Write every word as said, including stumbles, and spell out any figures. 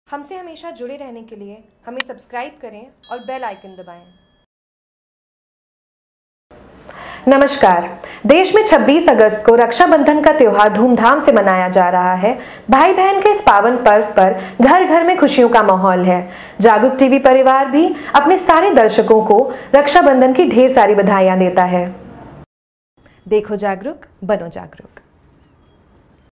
हमसे हमेशा जुड़े रहने के लिए हमें सब्सक्राइब करें और बेल आइकन दबाएं। नमस्कार। देश में छब्बीस अगस्त को रक्षाबंधन का त्योहार धूमधाम से मनाया जा रहा है। भाई बहन के इस पावन पर्व पर घर घर में खुशियों का माहौल है। जागरूक टीवी परिवार भी अपने सारे दर्शकों को रक्षाबंधन की ढेर सारी बधाइयां देता है। देखो जागरूक, बनो जागरूक।